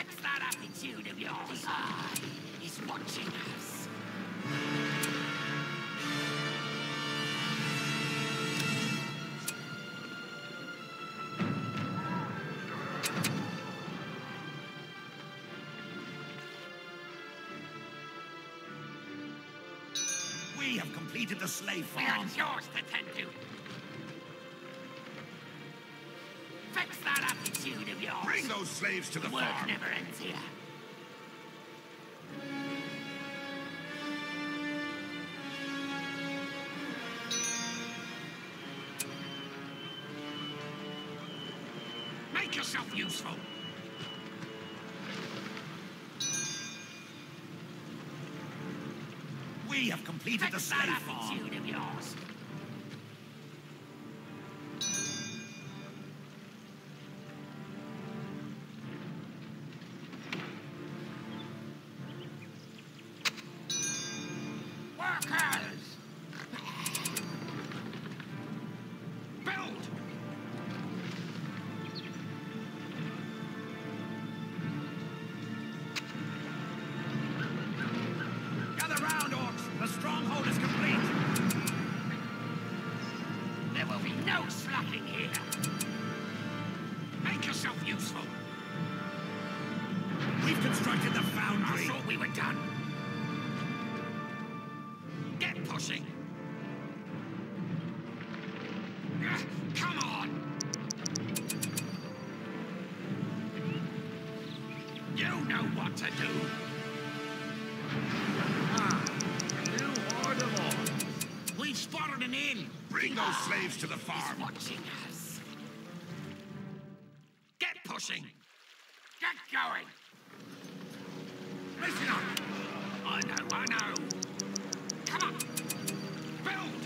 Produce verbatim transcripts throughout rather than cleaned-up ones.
Fix that attitude of yours. The Eye is watching us. We have completed the slave We farm. are yours to tend to. Fix that attitude of yours. Bring those slaves to the Work farm. never ends here. Make yourself useful. We have completed the Fix slave that farm. attitude of yours. Workers! Build! Gather round, Orcs. The stronghold is complete. There will be no slacking here. Make yourself useful. We've constructed the I foundry. thought we were done. Get pushing. Ah, come on. You know what to do. Ah, a new horde of Orcs. We've spotted an inn. Bring those slaves to the He's farm. watching us. Get pushing. Get going. Listen up. I know, I know. Come on. Build.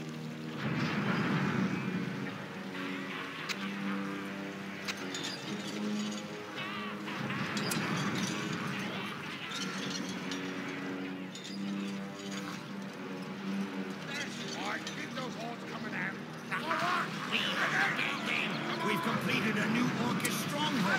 We've completed a new Orcish stronghold.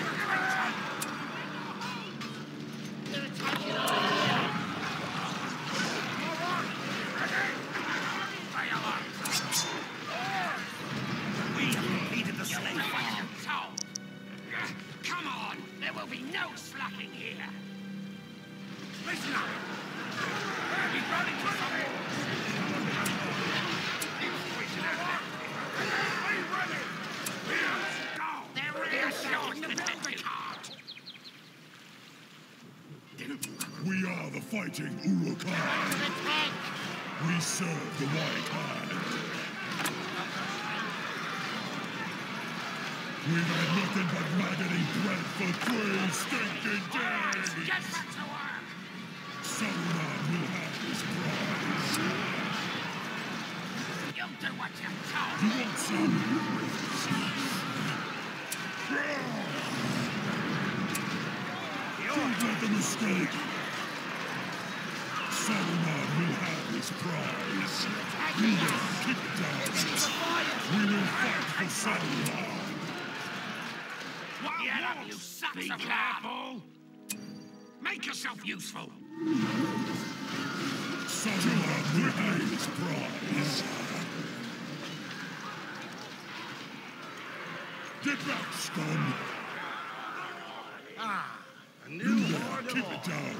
We have completed the slave farm. Come on. There will be no slacking here. Listen up. He's running for something. There is yours to tend to. We are the fighting Uruk. We serve the White Hand. We've had nothing but maggoty bread for three stinking days! Get back to work. Sauron will have his prize. You'll do what you're told. You want some? Don't make a mistake! Sauron will have his prize. We will keep it down. We will fight for Sauron. Get up, you sons Be of careful. Make yourself useful. Sauron will have his prize. Get back, scum! Ah, a new You there, horde of keep it Orcs. down.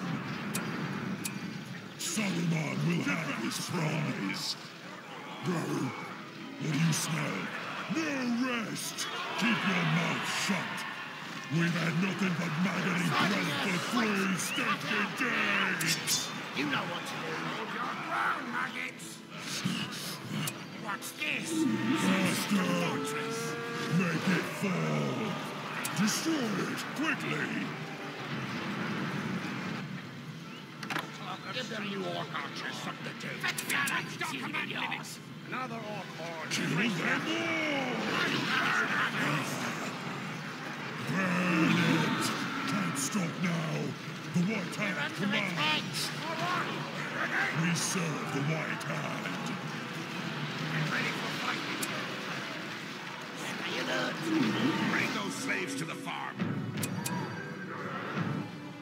Sauron will have his prize. Bro, what do you smell? No rest! Keep your mouth shut! We've had nothing but maggoty bread for three stinking days! You know what to do. Hold your ground, maggots. What's this? Faster! Fortress. Make it fall! Destroy it, quickly! Give them you orc archers something to do. Fix that attitude of yours. Another Orc horde. Kill them all! Burn it! Can't stop now! The White Hand commands! We serve the White Hand! Ready for fighting. Stay alert. Bring those slaves to the farm.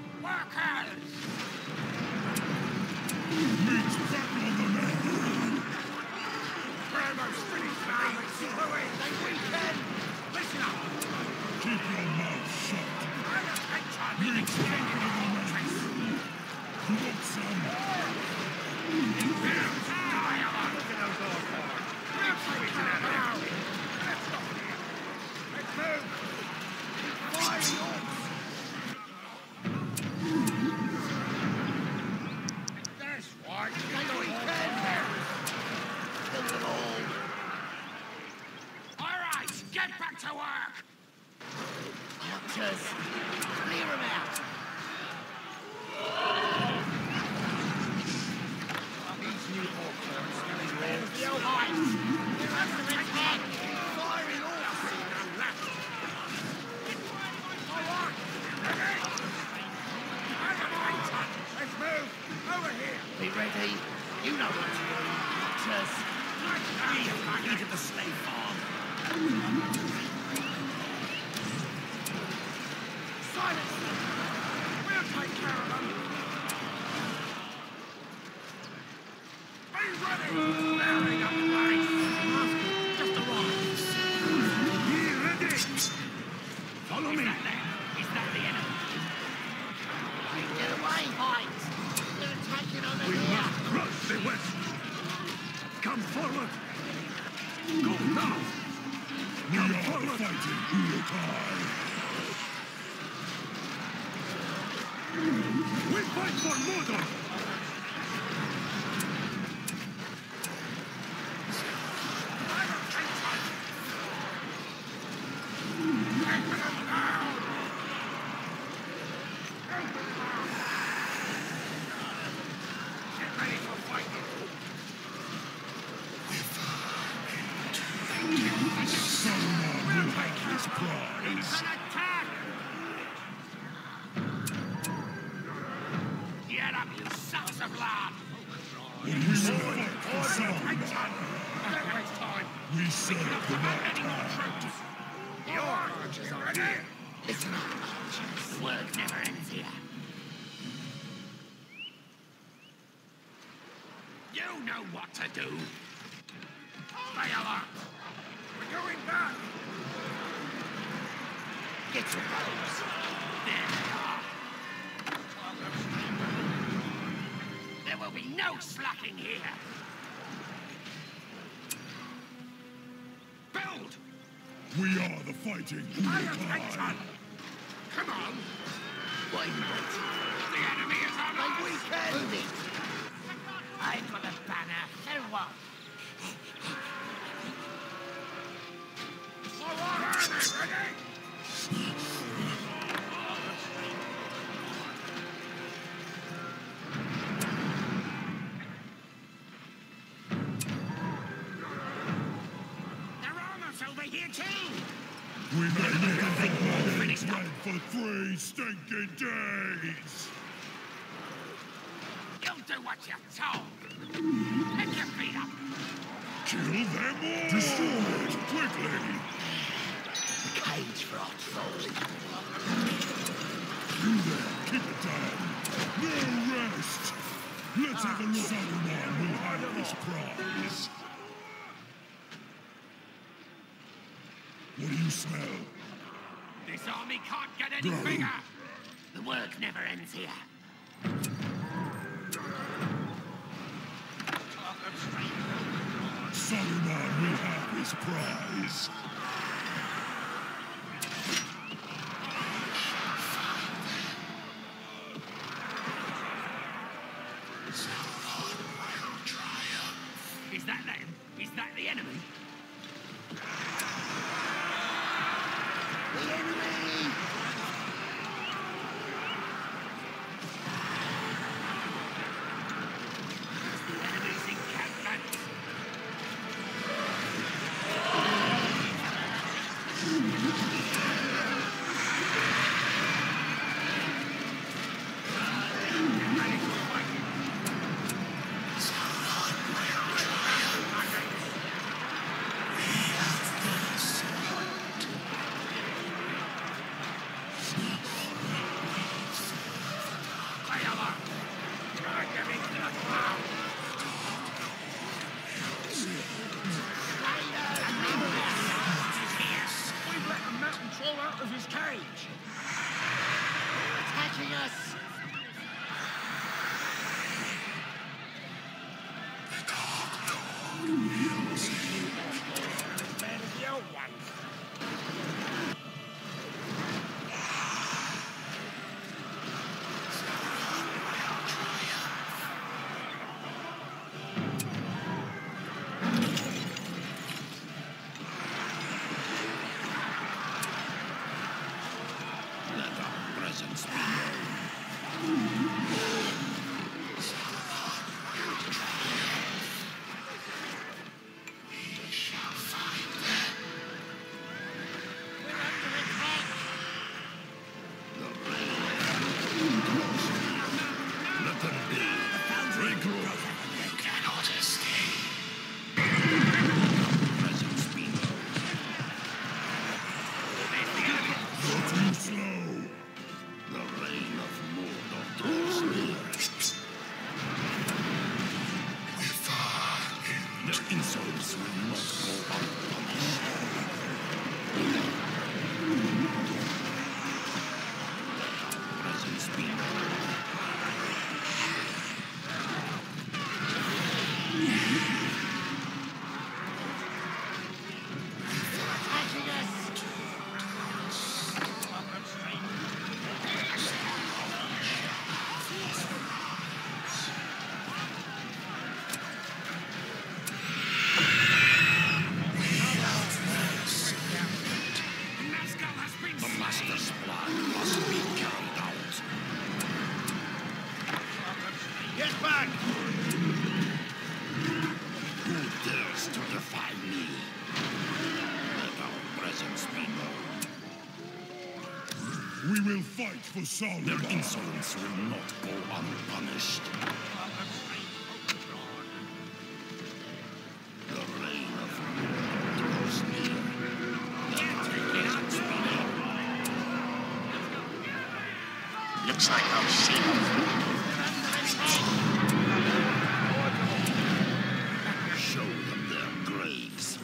We fight for Mordor! We serve the night. The archers are ready. Listen up, archers. The work never ends here. You know what to do. Stay alert. We're going back. Get your bows. There they are. There will be no slacking here. Build! We are the fighting Uruk. Come on! Wait a minute. The enemy is on us! We can! Move it! I've got a banner. So what? All right, ready? We may not have been dead for three stinking days! You'll do what you're told! Let your feet up! Kill them all! Destroy it, quickly! Cage for our souls. You there, keep it down! No rest! Let's have a look. Saruman will have his prize! What do you smell? This army can't get any Go. bigger! The work never ends here. Saruman will have his prize! Is that them? Is that the enemy? The enemy! It's the enemy's encampment! We will fight for Sauron. Their insolence will not go unpunished. The reign of Mordor draws near. Looks like I'll see them. Show them their graves.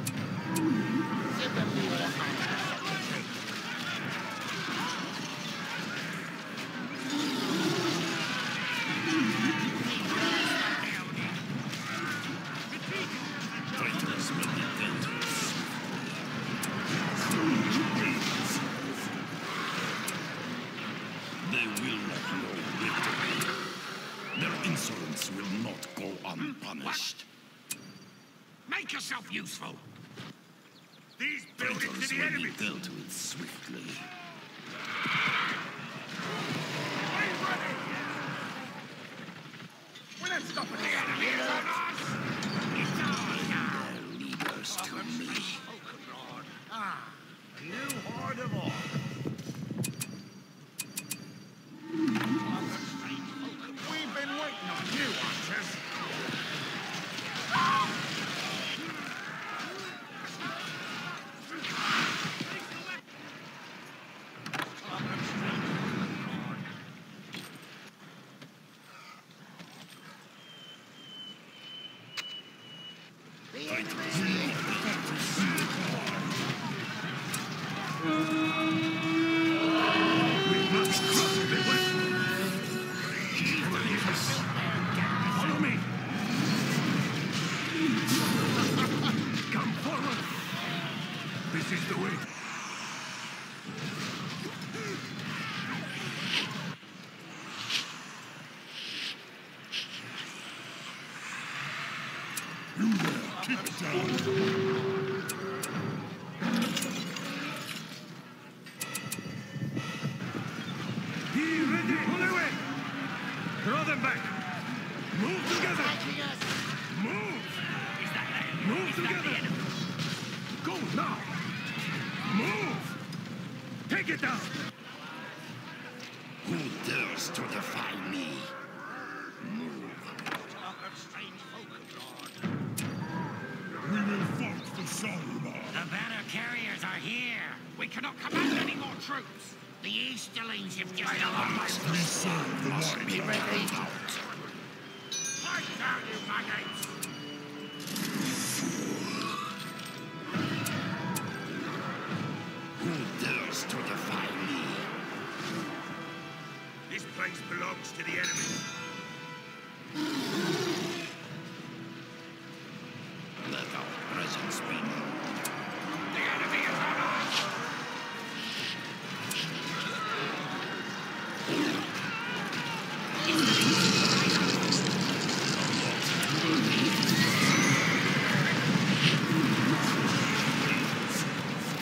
Will not go unpunished. What? Make yourself useful. These buildings Traitors to the will enemy. be dealt with swiftly. We're not stopping the enemy. It's on us. It's ours now. Their leaders to me. Ah, you horde of Orcs. We've been waiting on you, Archers. Follow me. Come forward. This is the way. You there, keep it down. Throw them back! Move together! Move! Is that them? Move Is together! that the enemy? Go now! Move! Take it down! Who dares to defy me? Move. We will fight for Sauron! The banner carriers are here. We cannot command any more troops. The Easterlings have just arrived. We serve the White Be ready. Fight down, you maggots! Who dares to defy me? This place belongs to the enemy. Let our presence be known. The enemy is on us!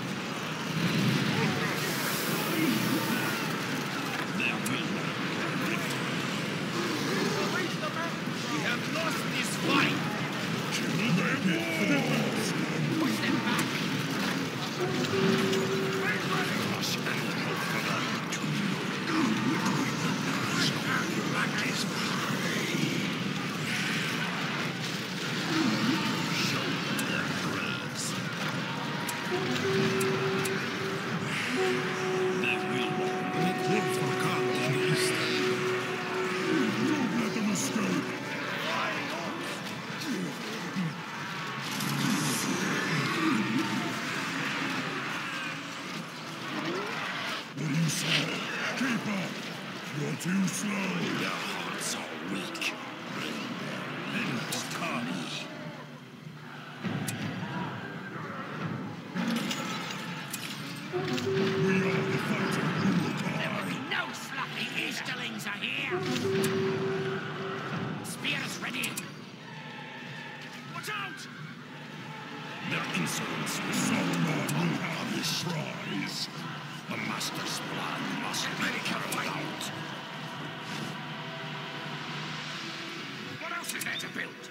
There will not be You're too slow. Their hearts are weak. Bring their leaders to me. We are the fighting Uruk. There will be no sloppy Easterlings are here. Spears ready. Watch out! Their insolence will Sauron will have his prize. The Master's plan must be carried out. What else is there to build?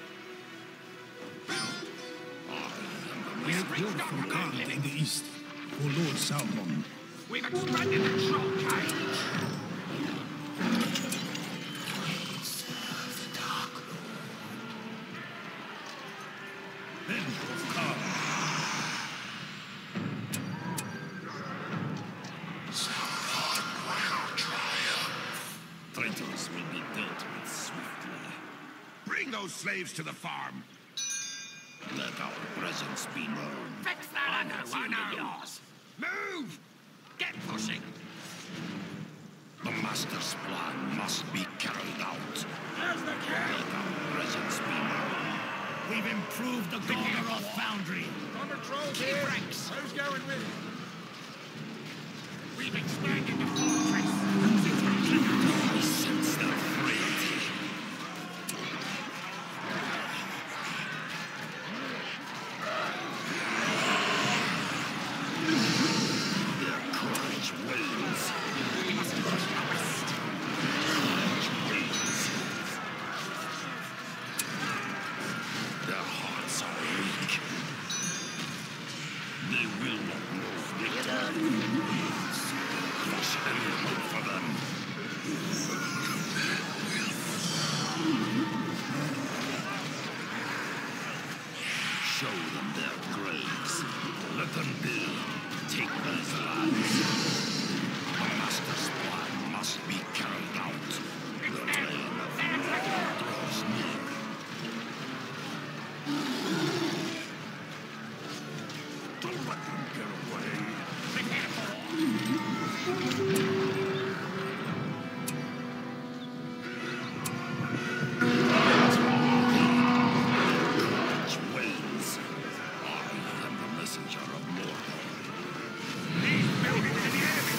We have built from Khan in the east for Lord Sauron. We've expanded the troll cage. Men of Khan. Traitors will be dealt with swiftly. Bring those slaves to the farm. Let our presence be known. Fix that! I know, I know. Yours. Move! Get pushing. The Master's plan must be carried out. There's the Let our presence be known. We've improved the Golgoroth foundry. On the trolls Keep here. ranks. Who's going with? We've expanded the fortress. I sense their frailty. Their courage wanes. We must push the west. Courage wanes. Their hearts are weak. They will not know victory. Crush any hope for them. Show them their graves. Let them build. Take these lands. The Master's plan must be carried out. The reign of Mordor draws near. Don't let them get away. Prepare for Courage wanes. I am the messenger of Mordor. these buildings in the enemy.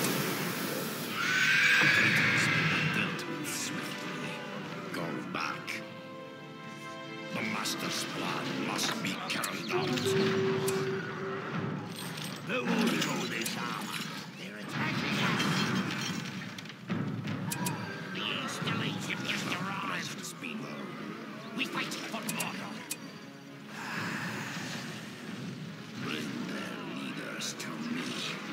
Traitors will be dealt with swiftly. Go back. The Master's plan must be carried out. Who ordered all this armor? They're attacking us. The Easterlings have just arrived. Presence be known. We fight for Mordor. Bring their leaders to me.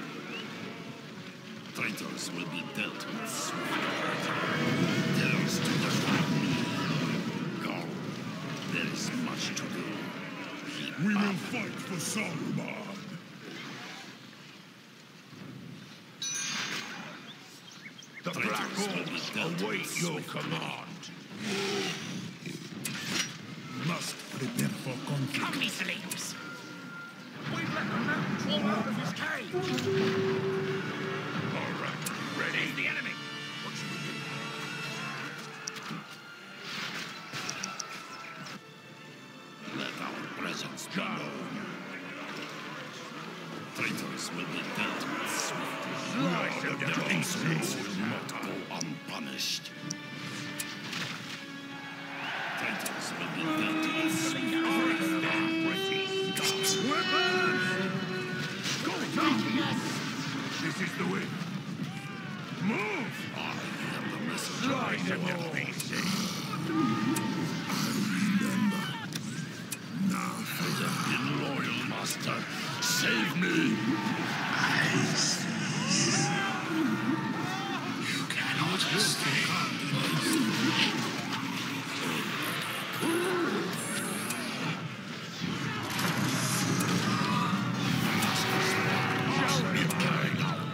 Traitors will be dealt with swiftly. Those to defy me. Go. There is much to do. Keep We up. will fight for Saruman. The Black Orcs await your command. Must prepare for conflict. Come, Easterlings. We've let the mountain troll out of his cage. All right. Ready? The enemy. What should we do? Let our presence be known. Traitors will be dealt with swiftly. Their insolence will not go unpunished. Traitors will be dealt with swiftly. This is the way. Move! I am the messenger of Mordor. Now for the In loyal master, save me! You cannot escape. Must be carried out.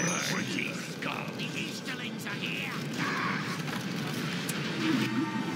pretty skull. The Easterlings are here.